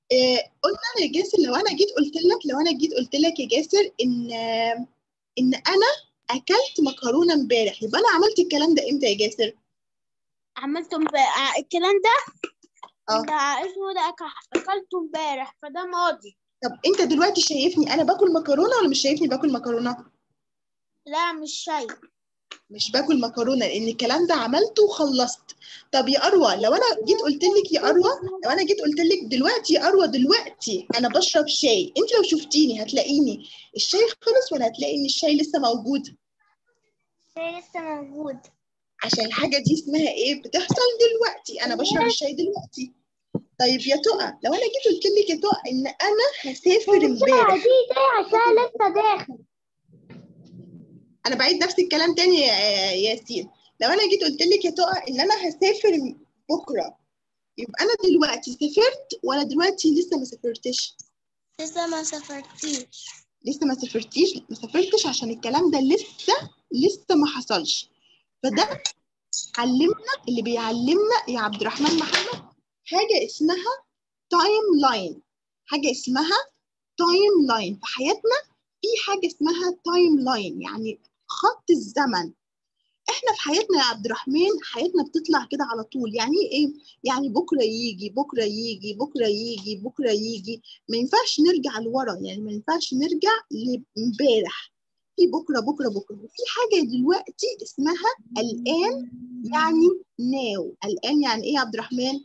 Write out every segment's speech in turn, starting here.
قلنا يا جاسر، لو انا جيت قلت لك يا جاسر ان انا اكلت مكرونه امبارح، يبقى انا عملت الكلام ده امتى يا جاسر؟ عملته الكلام ده اه اسمه ده اكلته امبارح، فده ماضي. طب انت دلوقتي شايفني انا باكل مكرونه ولا مش شايفني باكل مكرونه؟ لا مش شايف. مش باكل مكرونه لان الكلام ده عملته وخلصت. طب يا اروى، لو انا جيت قلت لك يا اروى، لو انا جيت قلت لك دلوقتي يا اروى، دلوقتي انا بشرب شاي، انت لو شفتيني هتلاقيني الشاي خلص ولا هتلاقي ان الشاي لسه موجود؟ الشاي لسه موجود. عشان الحاجه دي اسمها ايه؟ بتحصل دلوقتي، انا بشرب الشاي دلوقتي. طيب يا تقى، لو انا جيت قلت لك يا تقى ان انا هسافر الساعة امبارح، دي عشان لسه داخل. انا بعيد نفس الكلام تاني يا ياسين. لو انا جيت قلت لك يا تقى ان انا هسافر بكره، يبقى انا دلوقتي سافرت ولا دلوقتي لسه ما سافرتش؟ لسه ما سافرتيش. لسه ما سافرتش عشان الكلام ده لسه ما حصلش. فده علمنا، اللي بيعلمنا يا عبد الرحمن محمد حاجه اسمها تايم لاين. حاجه اسمها تايم لاين في حياتنا. في حاجه اسمها تايم لاين، يعني خط الزمن. احنا في حياتنا يا عبد الرحمن حياتنا بتطلع كده على طول. يعني ايه؟ يعني بكره يجي بكره يجي بكره يجي بكره يجي. ما ينفعش نرجع لورا، يعني ما ينفعش نرجع لامبارح. في بكره بكره بكره. وفي حاجه دلوقتي اسمها الان، يعني ناو. الان يعني ايه يا عبد الرحمن؟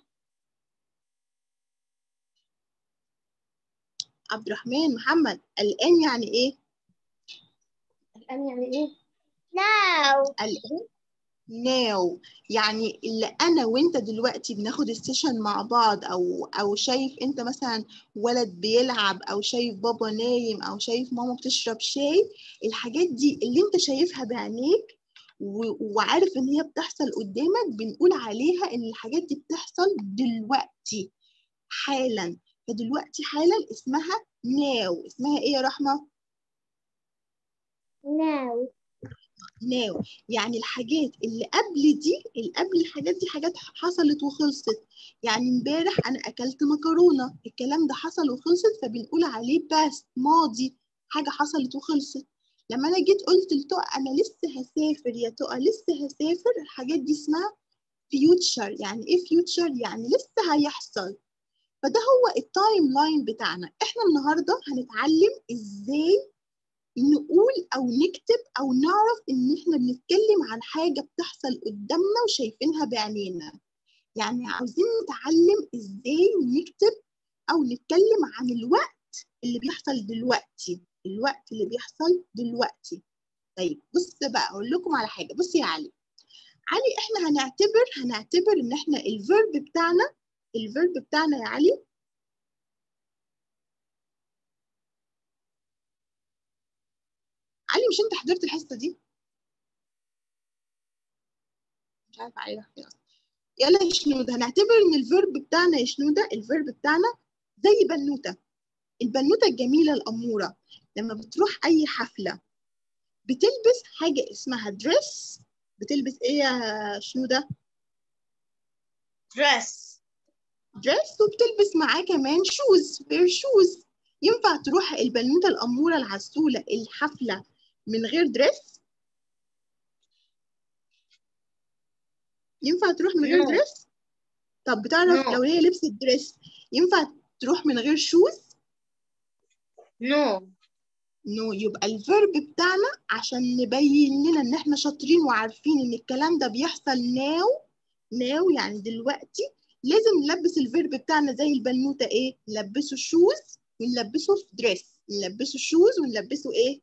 عبد الرحمن محمد، الان يعني ايه؟ الآن يعني إيه؟ ناو. الان ناو، يعني اللي انا وانت دلوقتي بناخد السيشن مع بعض، او شايف انت مثلا ولد بيلعب، او شايف بابا نايم، او شايف ماما بتشرب شاي. الحاجات دي اللي انت شايفها بعينيك وعارف ان هي بتحصل قدامك، بنقول عليها ان الحاجات دي بتحصل دلوقتي حالا. فدلوقتي حالا اسمها ناو. اسمها ايه يا رحمة؟ ناو. ناو. يعني الحاجات اللي قبل دي، اللي قبل الحاجات دي حاجات حصلت وخلصت. يعني امبارح انا اكلت مكرونه، الكلام ده حصل وخلصت، فبنقول عليه باست، ماضي، حاجه حصلت وخلصت. لما انا جيت قلت لتقى انا لسه هسافر يا تقى، لسه هسافر، الحاجات دي اسمها فيوتشر. يعني ايه فيوتشر؟ يعني لسه هيحصل. فده هو التايم لاين بتاعنا. احنا النهارده هنتعلم ازاي نقول أو نكتب أو نعرف إن إحنا بنتكلم عن حاجة بتحصل قدامنا وشايفينها بعينينا. يعني عاوزين نتعلم إزاي نكتب أو نتكلم عن الوقت اللي بيحصل دلوقتي. الوقت اللي بيحصل دلوقتي. طيب بص بقى أقول لكم على حاجة. بص يا علي، علي إحنا هنعتبر إن إحنا الفيرب بتاعنا يا علي، علي مش أنت حضرت الحصة دي؟ مش عارفة علي راح فين. يلا يا شنودة، هنعتبر ان الفيرب بتاعنا يا شنودة، الفيرب بتاعنا زي بنوتة. البنوتة الجميلة الأمورة لما بتروح أي حفلة بتلبس حاجة اسمها دريس. بتلبس إيه يا شنودة؟ دريس. دريس، وبتلبس معاه كمان شوز، بير شوز. ينفع تروح البنوتة الأمورة العسولة الحفلة من غير دريس؟ ينفع تروح من غير نو. دريس؟ طب بتعرف نو. لو هي لبست دريس ينفع تروح من غير شوز؟ نو. نو. يبقى الفيرب بتاعنا عشان نبين لنا ان احنا شاطرين وعارفين ان الكلام ده بيحصل ناو. ناو يعني دلوقتي. لازم نلبس الفيرب بتاعنا زي البنوتة، ايه؟ نلبسه شوز ونلبسه في دريس. نلبسه شوز ونلبسه ايه؟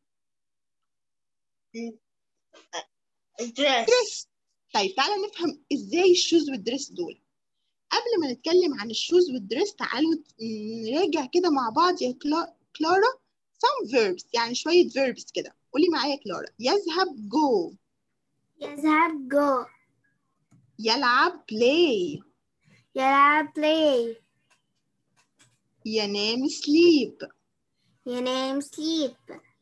دريس. دريس. طيب تعالى نفهم ازاي الشوز والدريس دول. قبل ما نتكلم عن الشوز والدريس تعالوا نراجع كده مع بعض يا كلارا some verbs، يعني شوية verbs كده. قولي معايا كلارا. يذهب go. يذهب جو. يلعب play. يلعب play. ينام sleep. ينام sleep.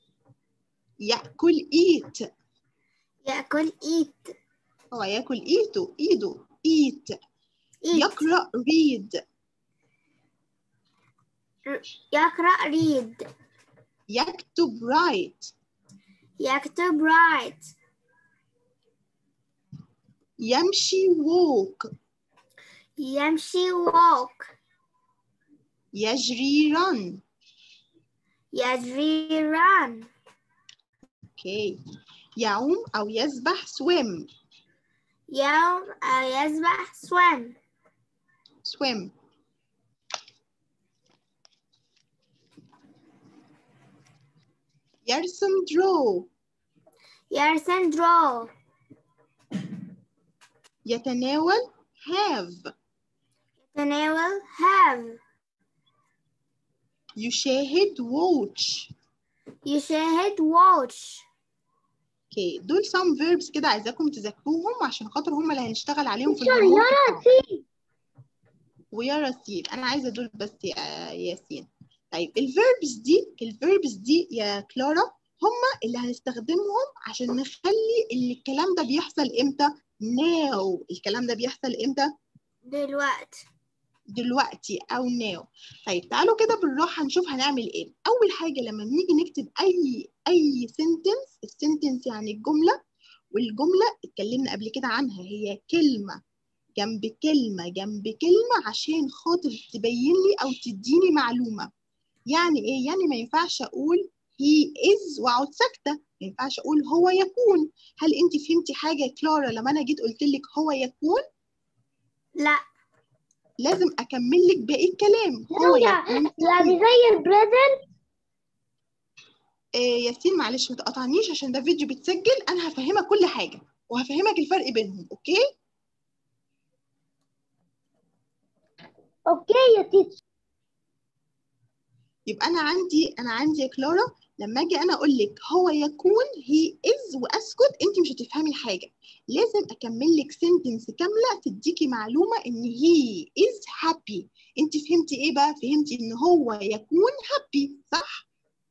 يأكل eat. يأكل eat. هو ياكل ايده eat. eat. يقرأ read. يقرأ read. يكتب write. يكتب write. يمشي walk. يمشي walk. يجري run. يجري run. اوكي. يعوم أو يسبح swim. يوم أو يسبح swim. swim. يرسم draw. يرسم draw. يتناول have. يتناول have. يشاهد watch. يشاهد watch. اوكي، دول some verbs كده عايزاكم تذاكروهم عشان خاطر هم اللي هنشتغل عليهم في الهوم. ويا رسيل انا عايزه دول بس يا ياسين. طيب الفيربس دي يا كلارا هم اللي هنستخدمهم عشان نخلي ان الكلام ده بيحصل امتى؟ now. الكلام ده بيحصل امتى؟ دلوقتي او now. طيب تعالوا كده بالراحه نشوف هنعمل ايه. اول حاجه لما بنيجي نكتب اي سنتنس، السنتنس يعني الجمله، والجمله اتكلمنا قبل كده عنها، هي كلمه جنب كلمه جنب كلمه عشان خاطر تبين لي او تديني معلومه. يعني ايه؟ يعني ما ينفعش اقول he is واقعد ساكته، ما ينفعش اقول هو يكون. هل انت فهمتي حاجه يا كلارا لما انا جيت قلت لك هو يكون؟ لا. لازم اكمل لك باقي الكلام. هو يكون يعني زي البريزنت. ياسين معلش ما تقاطعنيش عشان ده فيديو بيتسجل، انا هفهمك كل حاجه وهفهمك الفرق بينهم. اوكي يا تيتشر. يبقى انا عندي يا كلارا لما اجي انا اقول لك هو يكون he is واسكت انت مش هتفهمي حاجه. لازم اكمل لك سنتنس كامله تديكي معلومه ان he is happy. انت فهمتي ايه بقى؟ فهمتي ان هو يكون happy صح؟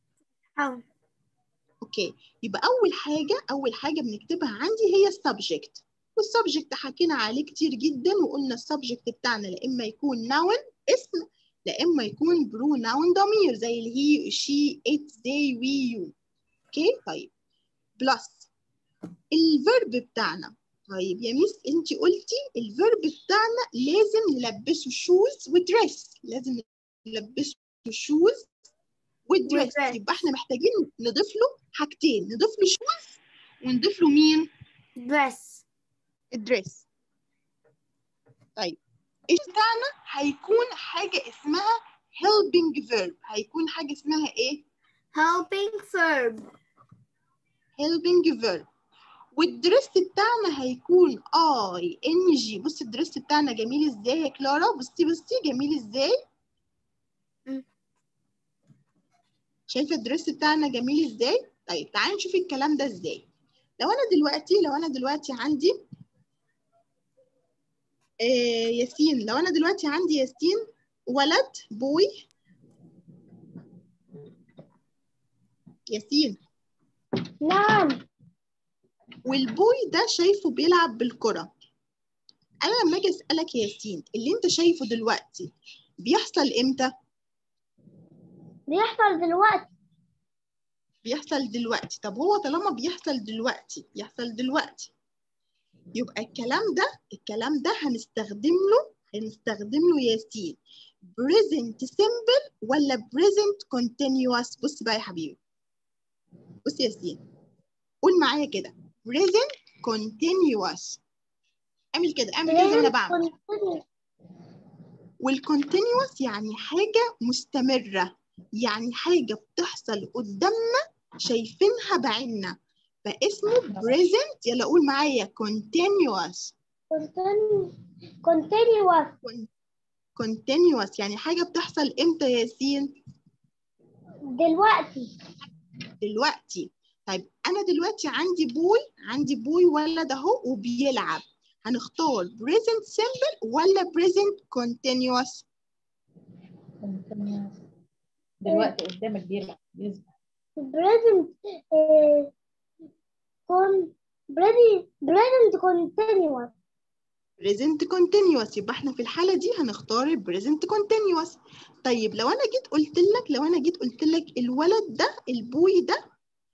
اوكي، يبقى اول حاجه بنكتبها عندي هي السبجكت. والسبجكت حكينا عليه كتير جدا وقلنا السبجكت بتاعنا لا اما يكون noun اسم، لا اما يكون بروناون ضمير زي الهي شي ات زي وي يو. اوكي طيب بلس الفيرب بتاعنا. طيب يا ميس انت قلتي الفيرب بتاعنا لازم نلبسه شوز ودريس، لازم نلبسه شوز والدريس. يبقى احنا محتاجين نضيف له حاجتين، نضيف له شوز ونضيف له مين؟ دريس. الدريس. طيب ايش بتاعنا هيكون حاجه اسمها helping verb. هيكون حاجه اسمها ايه؟ helping verb. helping verb. والدريس بتاعنا هيكون ing. بصي الدريس بتاعنا جميل ازاي يا كلارا؟ بصي جميل ازاي؟ شايفه الدريس بتاعنا جميل ازاي؟ طيب تعالي نشوف الكلام ده ازاي. لو انا دلوقتي عندي ياسين، لو انا دلوقتي عندي ياسين ولد بوي. ياسين. نعم. والبوي ده شايفه بيلعب بالكرة. انا لما اجي اسالك يا ياسين اللي انت شايفه دلوقتي بيحصل امتى؟ بيحصل دلوقتي. طب هو طالما بيحصل دلوقتي يبقى الكلام ده هنستخدم له ياسين present simple ولا present continuous؟ بص بقى يا حبيبي، بص يا ياسين قول معايا كده present continuous. اعمل كده زي ما انا بعمل. والcontinuous يعني حاجة مستمرة، يعني حاجة بتحصل قدامنا شايفينها بعيننا، فاسمه present. يلا قول معايا continuous. continuous يعني حاجة بتحصل امتى يا ياسين؟ دلوقتي. طيب أنا دلوقتي عندي بوي ولد أهو وبيلعب، هنختار present simple ولا present continuous؟ دلوقتي قدامك بيلعب بيسبح. present present continuous. present continuous. يبقى احنا في الحالة دي هنختار ال present continuous. طيب لو انا جيت قلت لك الولد ده، البوي ده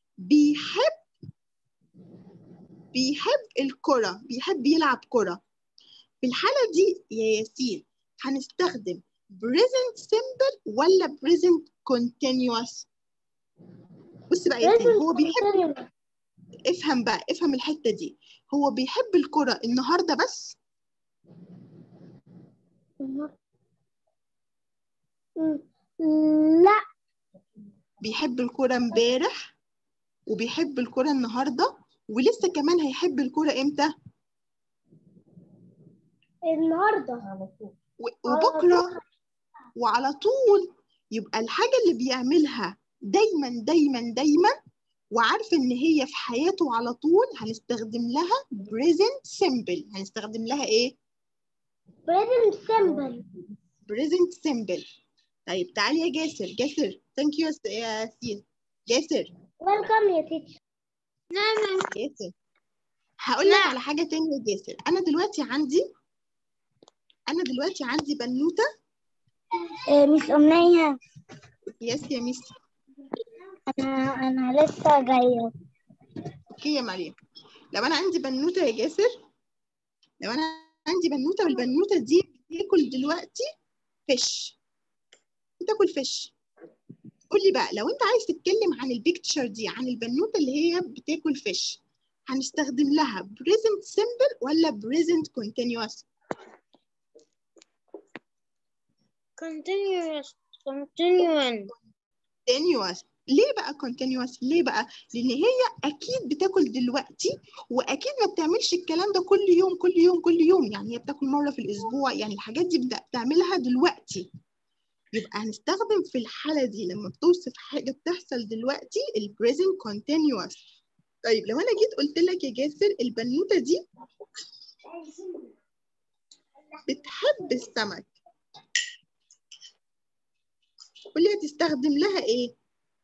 بيحب الكرة، بيحب يلعب كرة. في الحالة دي يا ياسين هنستخدم present simple ولا present continuous؟ بص بقى يا ياسين، هو بيحب، افهم بقى، افهم الحتة دي، هو بيحب الكرة النهاردة بس؟ لا، بيحب الكرة امبارح وبيحب الكرة النهاردة ولسه كمان هيحب الكرة امتى؟ النهارده على طول. وبكرة وعلى طول. يبقى الحاجة اللي بيعملها دايما دايما دايما وعارفة ان هي في حياته على طول هنستخدم لها present simple. هنستخدم لها ايه؟ present simple. present simple. طيب تعالي يا جاسر، ثانك يو يا سين. جاسر welcome يا teacher. جاسر هقول لك على حاجة تانية يا جاسر. أنا دلوقتي عندي بنوتة. مس أمنية، يس يا ميس. أنا لسه جاية. أوكي يا مريم. لو أنا عندي بنوتة يا جاسر، لو أنا عندي بنوتة والبنوتة دي بتاكل دلوقتي فيش، بتاكل فيش. قولي بقى لو أنت عايز تتكلم عن البيكتشر دي، عن البنوتة اللي هي بتاكل فيش، هنستخدم لها present simple ولا present continuous؟ continuous. ليه بقى continuous؟ ليه بقى؟ لأن هي أكيد بتاكل دلوقتي وأكيد ما بتعملش الكلام ده كل يوم، يعني هي بتاكل مرة في الأسبوع، يعني الحاجات دي بتعملها دلوقتي. يبقى هنستخدم في الحالة دي لما بتوصف حاجة بتحصل دلوقتي ال present continuous. طيب لو أنا جيت قلت لك يا جاسر البنوتة دي بتحب السمك، قولي هتستخدم لها إيه؟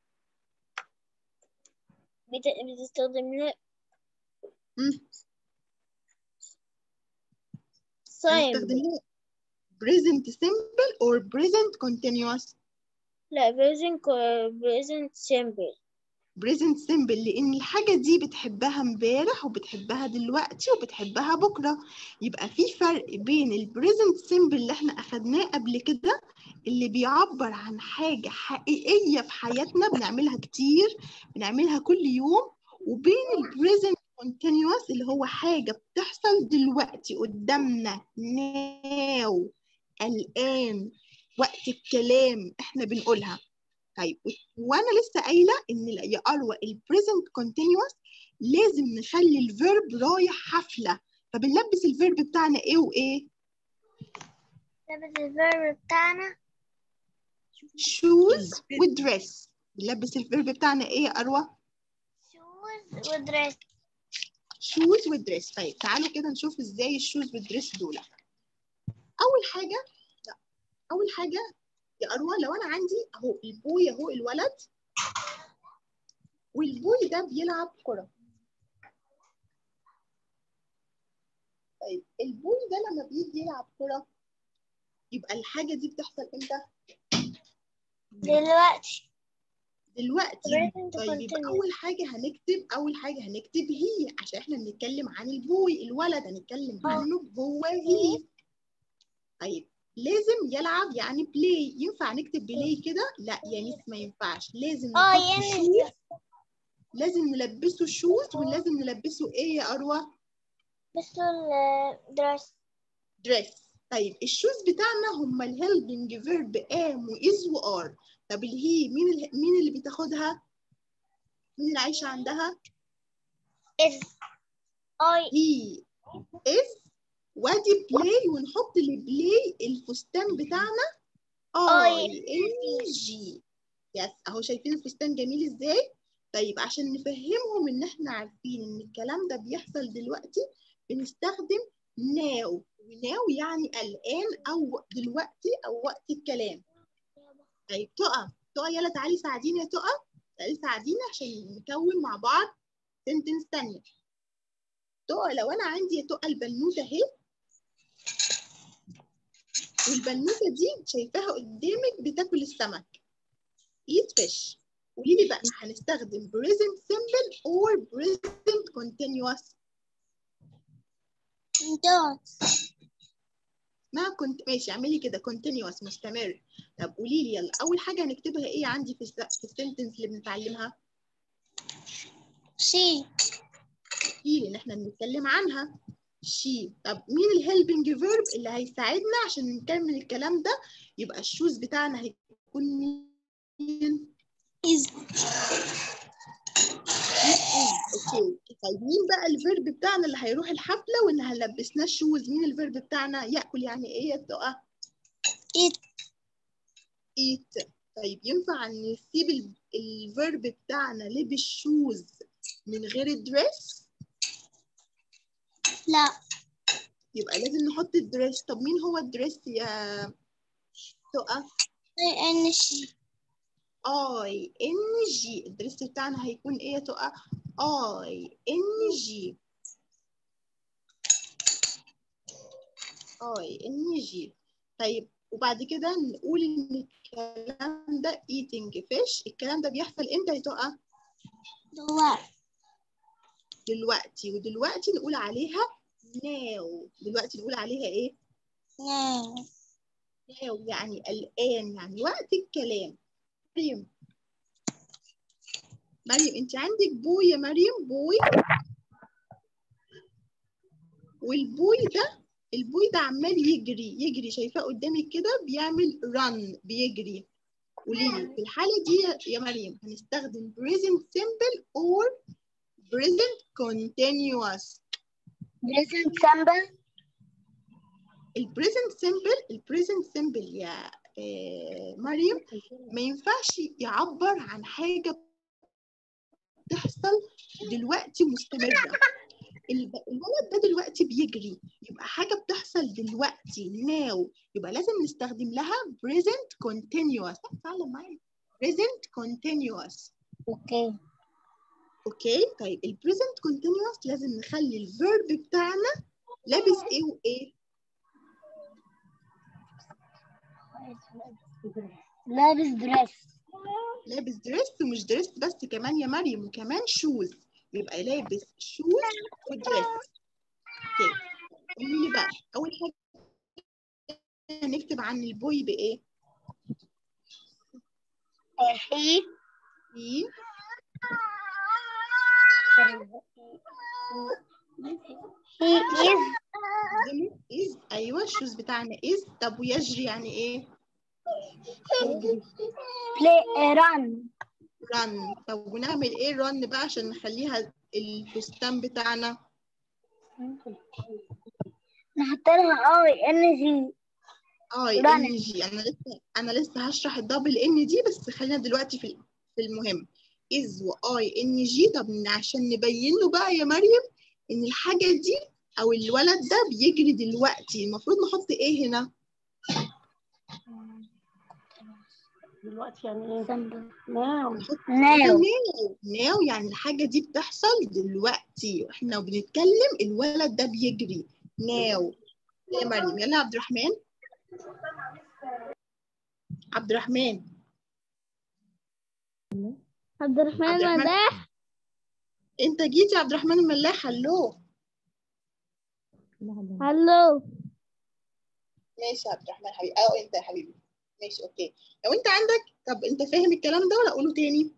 بتستخدم لها هنستخدم لها present simple or present continuous؟ لا present simple. present simple لأن الحاجة دي بتحبها امبارح وبتحبها دلوقتي وبتحبها بكرة. يبقى في فرق بين ال present simple اللي احنا أخدناه قبل كده اللي بيعبر عن حاجة حقيقية في حياتنا بنعملها كتير، بنعملها كل يوم، وبين ال present continuous اللي هو حاجة بتحصل دلوقتي قدامنا now، الآن، وقت الكلام احنا بنقولها. طيب وانا لسه قايله ان يا اروى البريزنت كونتينوس لازم نخلي الفيرب رايح حفله، فبنلبس الفيرب بتاعنا ايه وايه؟ لبس الفيرب بتاعنا shoes ودريس. بنلبس الفيرب بتاعنا ايه يا اروى؟ shoes ودريس. shoes ودريس. طيب تعالوا كده نشوف ازاي الشوز والدريس دول. اول حاجه يا اروى، لو انا عندي اهو البوي، اهو الولد، والبوي ده بيلعب كره. طيب البوي ده لما بيجي يلعب كره يبقى الحاجه دي بتحصل امتى؟ دلوقتي. طيب يبقى اول حاجه هنكتب هي، عشان احنا بنتكلم عن البوي، الولد هنتكلم عنه هو هي. طيب لازم يلعب يعني بلاي، ينفع نكتب بلاي كده؟ لا يا ميس ما ينفعش، لازم نحط شوز، لازم نلبسه شوز ولازم نلبسه ايه يا اروى؟ بس الدرس. دريس. طيب الشوز بتاعنا هم الهيلبنج فيرب ام واز وار. طب الهي مين اللي بتاخدها؟ مين اللي عايشه عندها؟ is I هي is. وادي بلاي ونحط لبلاي الفستان بتاعنا ING. يس اهو شايفين الفستان جميل ازاي؟ طيب عشان نفهمهم ان احنا عارفين ان الكلام ده بيحصل دلوقتي بنستخدم now، وناو يعني الان او دلوقتي او وقت الكلام. طيب تقى يلا تعالي ساعديني يا تقى، تعالي ساعديني عشان نكون مع بعض سنتنس تانية. تقى لو انا عندي يا تقى البنوته اهي، والبنوته دي شايفاها قدامك بتاكل السمك. eat fish. قولي لي بقى هنستخدم present simple or present continuous؟ ما كنت ماشي، اعملي كده continuous مستمر. طب قولي لي يلا، اول حاجه هنكتبها ايه عندي في السنتنس اللي بنتعلمها؟ she اللي احنا بنتكلم عنها she. طب مين الهيلبنج فيرب اللي هيساعدنا عشان نكمل الكلام ده؟ يبقى الشوز بتاعنا هيكون مين؟ is اوكي. طيب مين بقى الفيرب بتاعنا اللي هيروح الحفله واللي هنلبسناه الشوز؟ مين الفيرب بتاعنا؟ ياكل يعني ايه يا تقى؟ eat eat. طيب ينفع نسيب الفيرب بتاعنا لبس شوز من غير الدريس؟ لا يبقى لازم نحط الدريس. طب مين هو الدريس يا تقى؟ she ING. الدريس بتاعنا هيكون ايه يا تقى؟ ING. ING. طيب وبعد كده نقول ان الكلام ده eating fish. الكلام ده بيحصل امتى يا تقى؟ دلوقتي. ودلوقتي نقول عليها now. دلوقتي نقول عليها ايه؟ now يعني الآن، يعني وقت الكلام. مريم انت عندك بوي يا مريم؟ بوي. والبوي ده، البوي ده عمال يجري شايفاه قدامك كده بيعمل run، بيجري. قولي لي في الحالة دي يا مريم هنستخدم present simple or present continuous؟ present simple البريزنت سيمبل يا مريم ما ينفعش يعبر عن حاجة بتحصل دلوقتي مستمرة. الولد ده دلوقتي بيجري، يبقى حاجة بتحصل دلوقتي now، يبقى لازم نستخدم لها present continuous. فعلا معايا present continuous. اوكي. طيب البريزنت continuous لازم نخلي الفيرب بتاعنا لابس ايه وايه؟ لابس دريس، ومش دريس بس كمان يا مريم، وكمان شوز. يبقى لابس شوز ودريس. اوكي. قولي لي بقى اول حاجه هنكتب عن البوي بايه؟ he is. ايوه الشوز بتاعنا is. طب ويجري يعني ايه؟ run. طب ونعمل ايه run بقى عشان نخليها الفستان بتاعنا؟ نحط لها ING. ING. انا لسه هشرح الدبل ان دي، بس خلينا دلوقتي في المهم is و ING. طب عشان نبين له بقى يا مريم ان الحاجه دي او الولد ده بيجري دلوقتي، المفروض نحط ايه هنا؟ دلوقتي يعني ايه؟ now يعني الحاجه دي بتحصل دلوقتي واحنا بنتكلم الولد ده بيجري now. يا مريم يلا. عبد الرحمن عبد الرحمن الملاح. انت جيت يا عبد الرحمن الملاح. هلو. هلو. ماشي يا عبد الرحمن حبيبي. انت يا حبيبي. ماشي اوكي. لو انت عندك، طب انت فاهم الكلام ده ولا اقوله تاني؟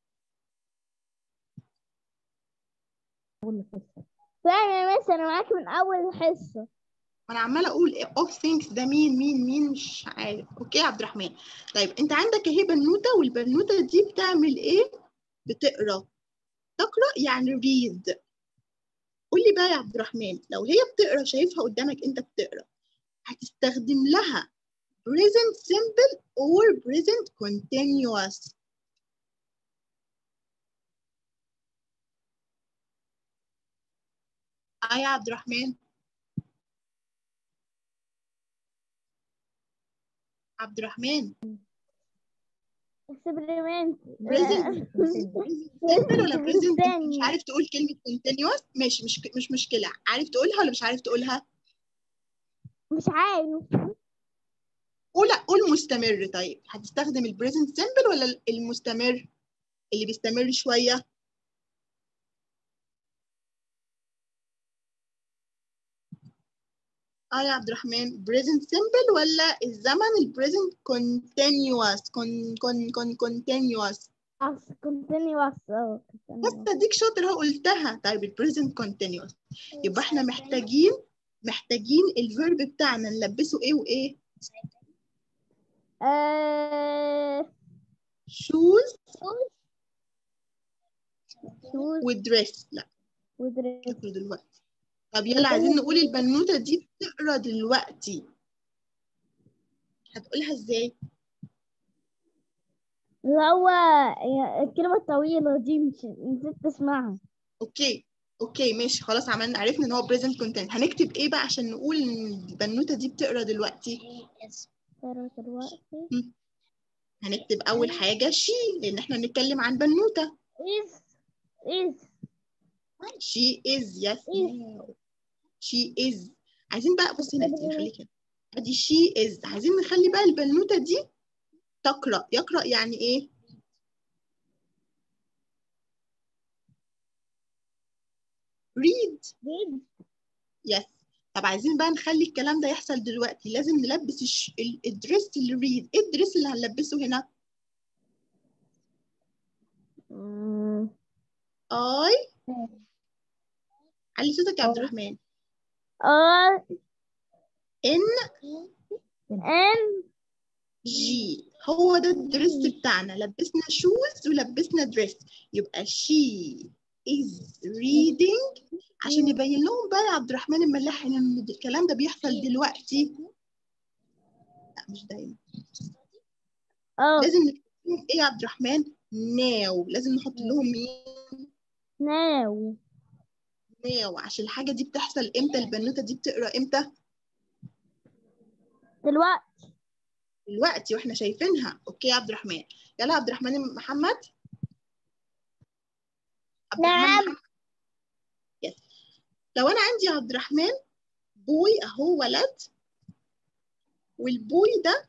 فاهم يا مس، انا معاك من اول الحصه. انا عماله اقول اوف ثينكس ده مين مش عارف. اوكي يا عبد الرحمن. طيب انت عندك اهي بنوته، والبنوته دي بتعمل ايه؟ بتقرا. تقرا يعني ريد. قول لي بقى يا عبد الرحمن، لو هي بتقرا شايفها قدامك انت بتقرا، هتستخدم لها present simple or present continuous؟ يا عبد الرحمن. عبد الرحمن. اكسبيرمنت. present simple ولا present؟ مش عارف تقول كلمة continuous؟ ماشي، مش مشكلة. عارف تقولها ولا مش عارف تقولها؟ مش عارف. قول مستمر. طيب هتستخدم البريزنت سيمبل ولا المستمر اللي بيستمر شويه؟ يا عبد الرحمن، present simple ولا الزمن البريزنت continuous continuous؟ continuous. بس اديك شاطر اهو قلتها. طيب البريزنت continuous يبقى احنا محتاجين الفيرب بتاعنا نلبسه ايه وايه؟ shoes ودريس. لا اقرا دلوقتي. طب يلا عايزين نقول البنوته دي بتقرا دلوقتي. هتقولها ازاي؟ اللي هو الكلمة الطويلة دي مش نسيت تسمعها. اوكي ماشي خلاص، عرفنا ان هو present continuous. هنكتب ايه بقى عشان نقول ان البنوته دي بتقرا دلوقتي؟ هنكتب اول حاجه she، لان احنا بنتكلم عن بنوته. is she is. yes she is. عايزين بقى بصي هنا، خليك هنا. ادي she is. عايزين نخلي بقى البنوته دي تقرا. يقرا يعني ايه؟ read. yes. طب عايزين بقى نخلي الكلام ده يحصل دلوقتي. لازم نلبس الدريس اللي read. ايه الدريس اللي هنلبسه هنا؟ علي صوتك يا عبد الرحمن. جي. هو ده الدريس بتاعنا. لبسنا شوز ولبسنا دريس. يبقى she is reading عشان يبين لهم بقى يا عبد الرحمن الملاح ان الكلام ده بيحصل دلوقتي. لا مش دايما. لازم نكتب لهم ايه يا عبد الرحمن؟ now. لازم نحط لهم مين؟ now عشان الحاجة دي بتحصل امتى؟ البنوتة دي بتقرا امتى؟ دلوقتي واحنا شايفينها. اوكي يا عبد الرحمن. يلا عبد الرحمن محمد. نعم. يس. لو انا عندي يا عبد الرحمن بوي اهو، ولد، والبوي ده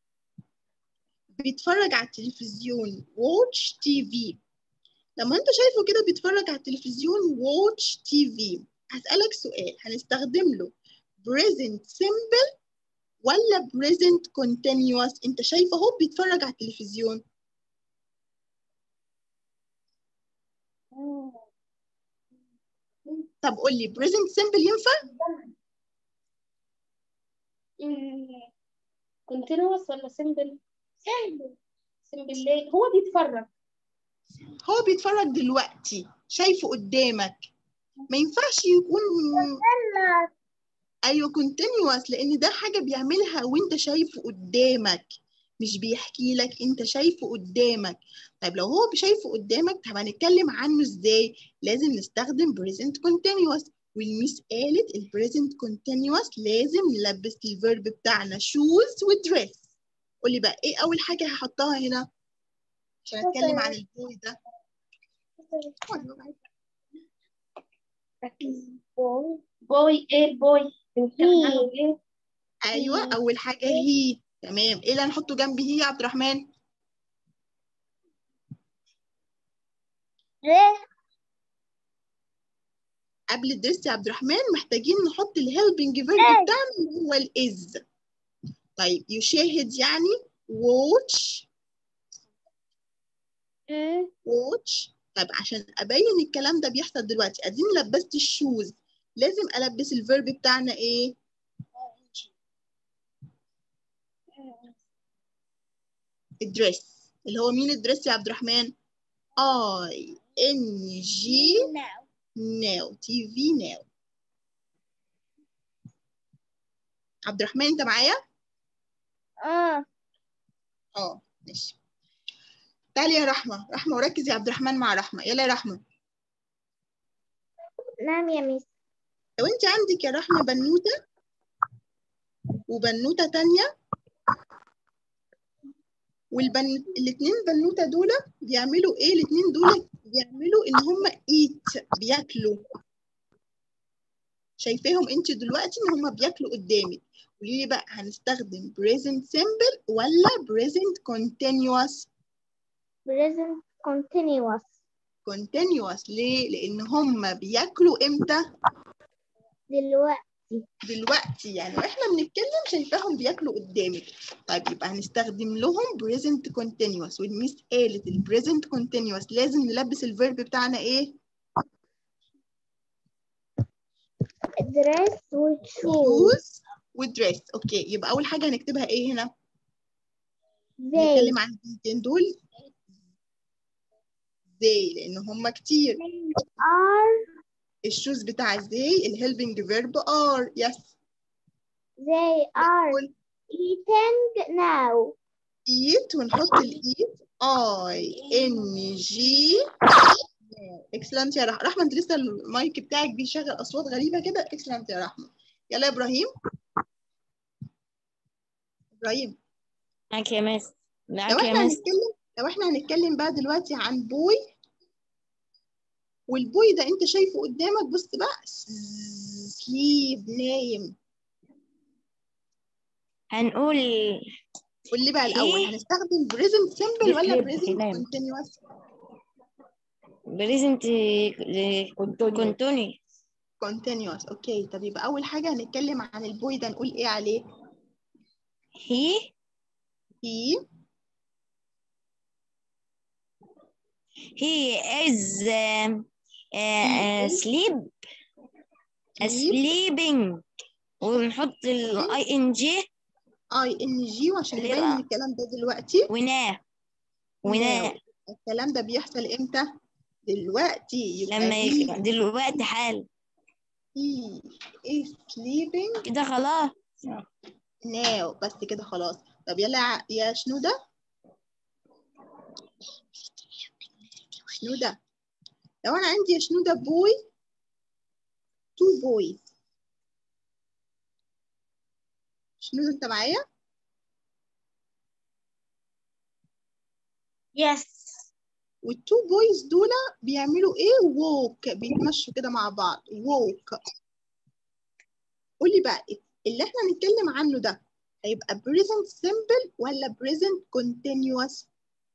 بيتفرج على التلفزيون watch TV. لما انت شايفه كده بيتفرج على التلفزيون watch TV، هسألك سؤال. هنستخدم له present simple ولا present continuous؟ انت شايفه اهو بيتفرج على التلفزيون. طب قول لي present simple ينفع؟ continuous ولا simple؟ simple ليه؟ هو بيتفرج دلوقتي، شايفه قدامك. ما ينفعش يكون ايوه continuous، لان ده حاجه بيعملها وانت شايفه قدامك، مش بيحكي لك، انت شايفه قدامك. طيب لو هو شايفه قدامك، طب هنتكلم عنه ازاي؟ لازم نستخدم present continuous. والميس قالت البريزنت continuous لازم نلبس الفيرب بتاعنا shoes ودريس. قولي بقى ايه اول حاجه هحطها هنا عشان اتكلم عن البوي ده؟ بوي. ايه البوي؟ ايه؟ ايوه اول حاجه هي. تمام. ايه اللي هنحطه جنب هي يا عبد الرحمن؟ قبل الدرس يا عبد الرحمن محتاجين نحط الهيلبنج فيرب بتاعنا اللي هو الاز. طيب يشاهد يعني watch. طيب عشان ابين الكلام ده بيحصل دلوقتي، اديني لبست الشوز، لازم البس الفيرب بتاعنا ايه؟ الدريس. اللي هو مين الدريس يا عبد الرحمن؟ ING now. TV now. عبد الرحمن انت معايا؟ ماشي. تعالي يا رحمة. رحمة وركز يا عبد الرحمن مع رحمة. يلا يا رحمة. نعم يا ميس. لو انت عندك يا رحمة بنوتة وبنوتة تانية، الاتنين بنوتة دول بيعملوا ايه؟ الاتنين دول بيعملوا ان هم eat، بياكلوا. شايفاهم انت دلوقتي ان هم بياكلوا قدامك. قولي لي بقى هنستخدم present simple ولا present continuous؟ present continuous. continuous ليه؟ لان هم بياكلوا امتى؟ دلوقتي يعني واحنا بنتكلم شايفاهم بياكلوا قدامك. طيب يبقى هنستخدم لهم present continuous، والميس قالت ال present continuous لازم نلبس الفيرب بتاعنا ايه؟ dress وشوز. choose ودريس. اوكي يبقى اول حاجه هنكتبها ايه هنا؟ they نتكلم عن البنتين دول they لان هم كتير. are الشوز بتاع they الهيلبنج فيرب are. يس they are eating now. eat ونحط الايت ing. اكسلنت يا رحمه. انت لسه المايك بتاعك بيشغل اصوات غريبه كده. اكسلنت يا رحمه. يلا يا ابراهيم. ابراهيم معاك يا مس. لو معاك يا احنا مس. هنتكلم بقى دلوقتي عن بوي، والبوي ده انت شايفه قدامك. بص بقى سليب نايم. هنقول قول لي بقى الاول هي هنستخدم present simple ولا بيسلب present هينام. continuous؟ بريزنت كنتوني. continuous. اوكي طب يبقى اول حاجه هنتكلم عن البوي ده نقول ايه عليه؟ he is sleeping ونحط ال ing وعشان اللي نبين يبقى الكلام ده دلوقتي. وناه الكلام ده بيحصل امتى؟ دلوقتي. يبقى لما دلوقتي حال he is sleeping كده خلاص. now. بس كده خلاص. طب يلا يا شنودة. شنودة لو انا عندي يا شنودة بوي two boys. شنودة انت معايا؟ Yes. والتو بويز دول بيعملوا ايه؟ ووك. بيتمشوا كده مع بعض. ووك. قولي بقى اللي احنا هنتكلم عنه ده هيبقى present simple ولا present continuous؟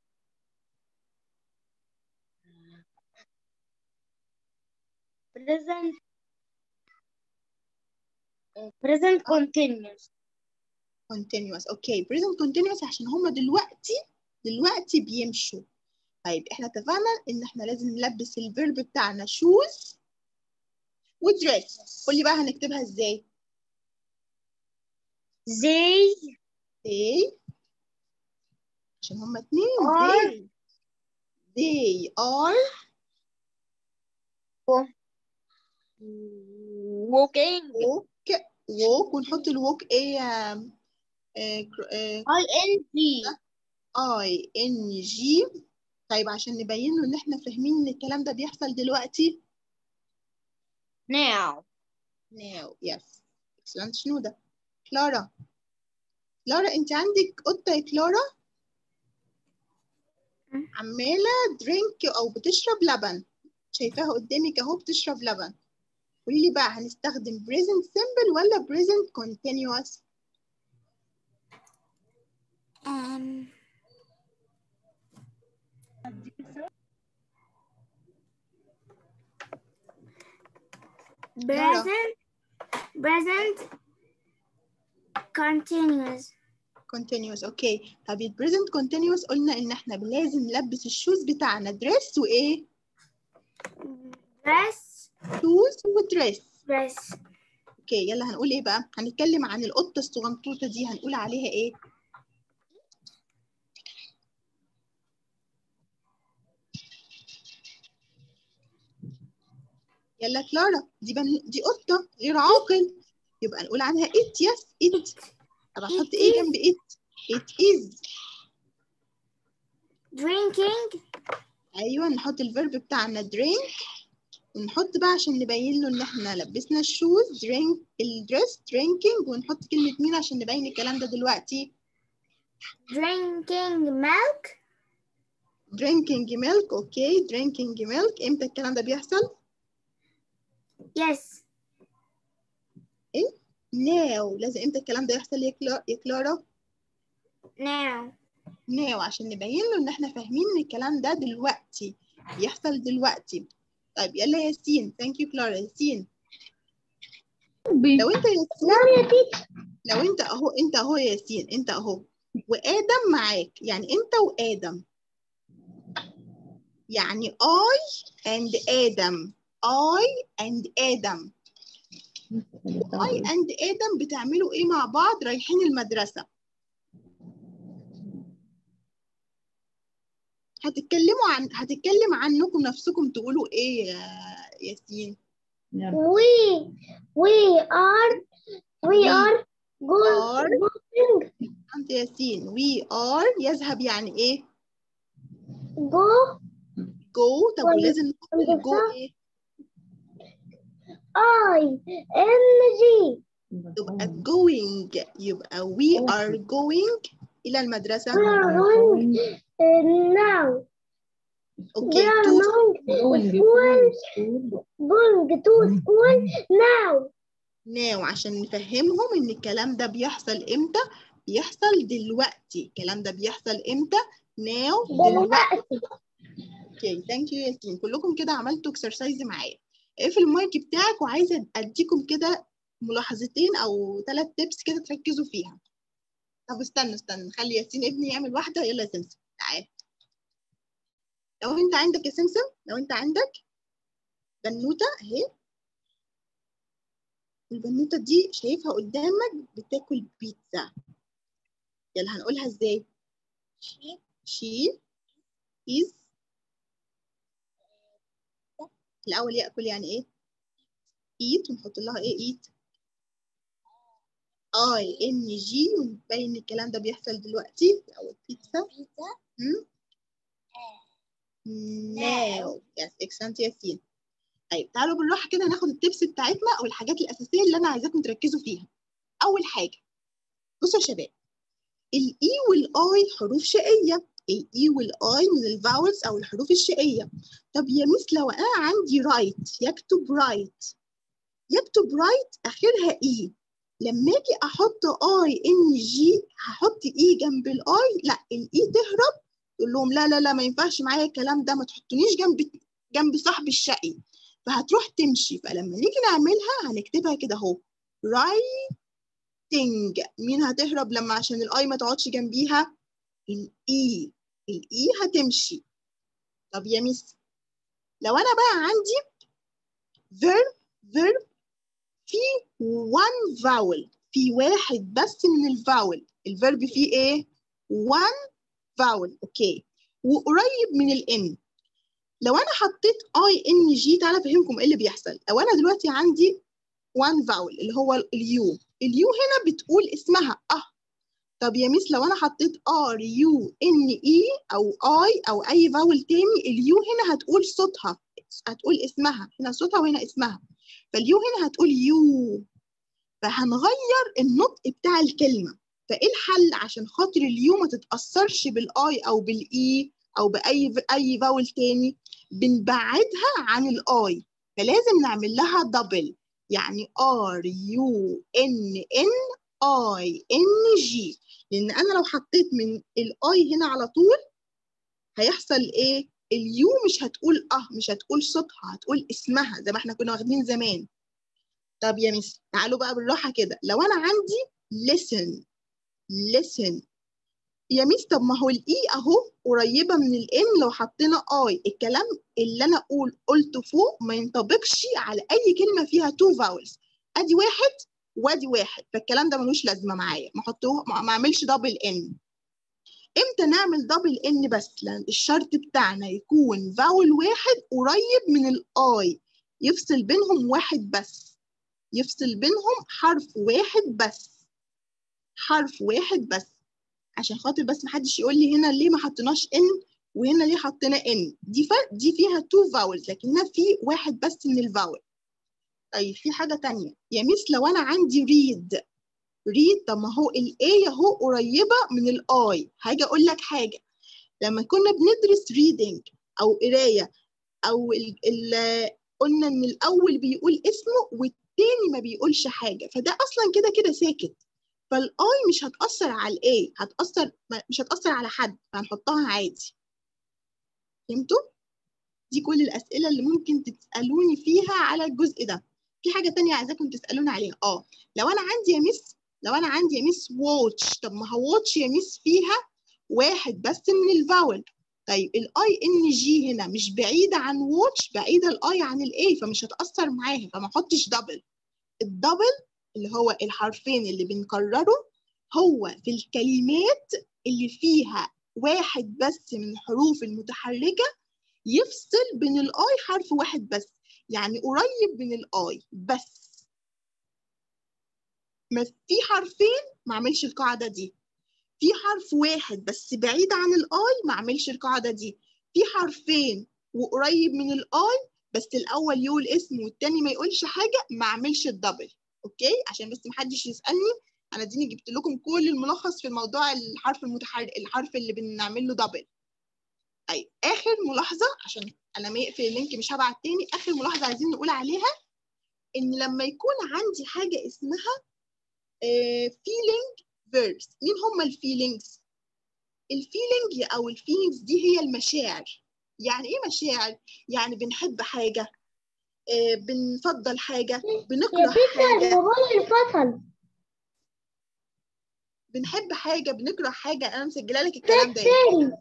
Present continuous. continuous. اوكي present continuous عشان هما دلوقتي بيمشوا. طيب احنا اتفقنا ان احنا لازم نلبس الفيرب بتاعنا shoes ودريس. قولي بقى هنكتبها ازاي؟ they عشان هما اتنين. they are walking. walk ونحط الووك ايه؟ ing. طيب عشان نبين له ان احنا فاهمين ان الكلام ده بيحصل دلوقتي. Now. yes. excellent. شنو ده؟ كلارا انت عندك قطة يا كلارا عمالة درينك او بتشرب لبن. شايفاها قدامك اهو بتشرب لبن. قولي لي بقى هنستخدم present simple ولا present continuous؟ present continuous. اوكي طب ال present continuous قلنا ان احنا لازم نلبس الشوز بتاعنا دريس وايه؟ شوز ودريس. اوكي يلا هنقول ايه بقى؟ هنتكلم عن القطة الصغنطوطة دي هنقول عليها ايه؟ يلا كلارا دي قطة غير عاقل يبقى نقول عنها it. yes it. طب هنحط ايه جنب it؟ it is drinking. ايوه نحط الفيرب بتاعنا drink ونحط بقى عشان نبين له ان احنا لبسنا الشوز الدريس drinking ونحط كلمة مين عشان نبين الكلام ده دلوقتي؟ drinking milk. اوكي drinking milk. امتى الكلام ده بيحصل؟ yes ايه now. لازم امتى الكلام ده يحصل يا كلارا؟ Now. now عشان نبين له ان احنا فاهمين ان الكلام ده دلوقتي بيحصل دلوقتي. طيب يلا ياسين. ثانك يو كلارا. ياسين لو انت ياسين، لو انت اهو يا ياسين، انت اهو وادم معاك، يعني انت وادم، يعني I and آدم. I and آدم. I and آدم بتعملوا ايه مع بعض؟ رايحين المدرسة. هتتكلم عنكم نفسكم تقولوا ايه يا ياسين؟ We are going. انت ياسين we are يذهب يعني ايه؟ go. طب ولازم نقول go ايه؟ ING. يبقى going. يبقى we are going إلى المدرسة. We are going now. اوكي. Going to school now. now عشان نفهمهم ان الكلام ده بيحصل امتى؟ بيحصل دلوقتي. الكلام ده بيحصل امتى؟ now دلوقتي. اوكي ثانك يو ياسين. كلكم كده عملتوا اكسرسايز معايا. اقفل المايك بتاعك وعايزه اديكم كده ملاحظتين او 3 تيبس كده تركزوا فيها. طب استنى خلي ياسين ابني يعمل واحده. يلا يا سمسم تعال. لو انت عندك يا سمسم، لو انت عندك بنوته اهي، البنوته دي شايفها قدامك بتاكل بيتزا. يلا هنقولها ازاي؟ she is. الاول ياكل يعني ايه؟ eat. ونحط لها ايه؟ eat. ING ونبين الكلام ده بيحصل دلوقتي. او بيتزا. now. يس اكسنت ياسين. طيب تعالوا بالراحه كده ناخد التبس بتاعتنا او الحاجات الاساسيه اللي انا عايزاكم تركزوا فيها. اول حاجه بصوا يا شباب، الاي والاي حروف شقيه. الاي والاي من الفاولز او الحروف الشقيه. طب يا ميس لو انا عندي رايت، يكتب رايت. يكتب رايت اخرها اي. لما اجي احط ING هحط اي جنب الاي، لا الاي تهرب. تقول لهم لا لا لا ما ينفعش معايا الكلام ده، ما تحطونيش جنب صاحب الشقي. فهتروح تمشي. فلما نيجي نعملها هنكتبها كده اهو رايتنج. مين هتهرب لما عشان الاي ما تقعدش جنبيها؟ الاي. الاي هتمشي. طب يا ميس لو انا بقى عندي verb في one vowel، في واحد بس من الفاول. الفيرب فيه ايه؟ one vowel. اوكي. وقريب من الان. لو انا حطيت ING تعالى افهمكم ايه اللي بيحصل. لو انا دلوقتي عندي one vowel اللي هو اليو، اليو هنا بتقول اسمها طب يا ميس لو انا حطيت RUNE او I او اي فاول تاني، اليو هنا هتقول صوتها، هتقول اسمها. هنا صوتها وهنا اسمها. فاليو هنا هتقول يو. فهنغير النطق بتاع الكلمه. فايه الحل عشان خاطر اليو ما تتاثرش بالاي او بالاي او باي فاول تاني؟ بنبعدها عن الاي. فلازم نعمل لها دبل، يعني RUNNING. لان انا لو حطيت من الاي هنا على طول هيحصل ايه؟ اليو مش هتقول مش هتقول صوتها، هتقول اسمها زي ما احنا كنا واخدين زمان. طب يا مس تعالوا بقى بالراحه كده. لو انا عندي listen يا ميس، طب ما هو الاي اهو قريبه من الان. لو حطينا اي الكلام اللي انا قلته فوق ما ينطبقش على اي كلمه فيها تو فاولز. ادي واحد وادي واحد، فالكلام ده ملوش لازمه معايا. ما اعملش دبل ان. امتى نعمل دبل ان؟ بس لان الشرط بتاعنا يكون فاول واحد قريب من الاي، يفصل بينهم واحد بس، يفصل بينهم حرف واحد بس، حرف واحد بس. عشان خاطر بس محدش يقول لي هنا ليه ما حطيناش ان وهنا ليه حطينا ان. دي فيها تو فاولز لكنها في واحد بس من الفاول. طيب في حاجه ثانيه يا ميس، لو انا عندي ريد. طب ما هو الاي اهو قريبه من الاي. هاجي اقول لك حاجه، لما كنا بندرس ريدنج او قرايه او قلنا ان الاول بيقول اسمه والتاني والتاني ما بيقولش حاجة، فده أصلا كده كده ساكت، فالآي مش هتأثر على الآي، مش هتأثر على حد، فهنحطها عادي. فهمتوا؟ دي كل الأسئلة اللي ممكن تسألوني فيها على الجزء ده. في حاجة تانية عايزاكم تسألوني عليها. لو أنا عندي يا ميس واتش، طب ما هو واتش يا ميس فيها واحد بس من الفاول. طيب الاي ان جي هنا مش بعيدة عن واتش، بعيدة الاي عن الاي، فمش هتأثر معاها، فما احطش دبل. الدبل اللي هو الحرفين اللي بنكرره هو في الكلمات اللي فيها واحد بس من الحروف المتحركة يفصل بين الاي حرف واحد بس، يعني قريب من الاي بس. ما في حرفين ما اعملش القاعدة دي، في حرف واحد بس بعيد عن الاي ما اعملش القاعدة دي، في حرفين وقريب من الاي بس الاول يقول اسمه والتاني ما يقولش حاجة ما اعملش الدبل. اوكي، عشان بس محدش يسألني، انا اديني جبت لكم كل الملخص في موضوع الحرف المتحرك، الحرف اللي بنعمل له دبل. طيب اخر ملاحظة عشان انا ما يقفل اللينك مش هبعت تاني، اخر ملاحظة عايزين نقول عليها ان لما يكون عندي حاجة اسمها feeling verbs. مين هم الفيلينجز؟ الفيلينج او الفيلينجز دي هي المشاعر. يعني ايه مشاعر؟ يعني بنحب حاجة، بنفضل حاجة، بنكره حاجة. الموبايل فصل. بنحب حاجة، بنكره حاجة، انا مسجله لك الكلام ده.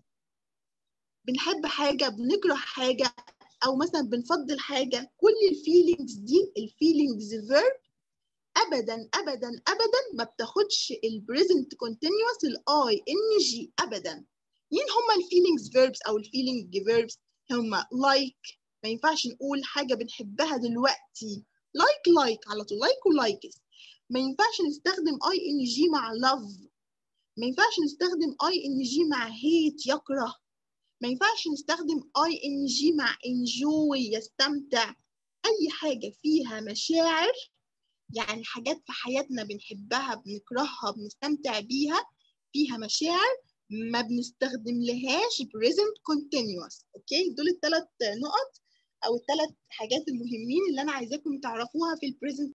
بنحب حاجة، بنكره حاجة، او مثلا بنفضل حاجة. كل الفيلينجز دي الفيلينجز فيرب ابدا ابدا ابدا ما بتاخدش البريزنت كونتينوس الاي ان جي ابدا. مين هم الفيلينجز فيربس او الفيلينج فيربس؟ هم لايك، ما ينفعش نقول حاجه بنحبها دلوقتي لايك على طول، لايك ولايكس. ما ينفعش نستخدم اي ان جي مع لاف، ما ينفعش نستخدم اي ان جي مع هيت يكره، ما ينفعش نستخدم اي ان جي مع انجوي يستمتع. اي حاجه فيها مشاعر، يعني حاجات في حياتنا بنحبها بنكرهها بنستمتع بيها فيها مشاعر، ما بنستخدم لهاش present continuous. اوكي، دول الثلاث نقط او الثلاث حاجات المهمين اللي انا عايزاكم تعرفوها في البريزنت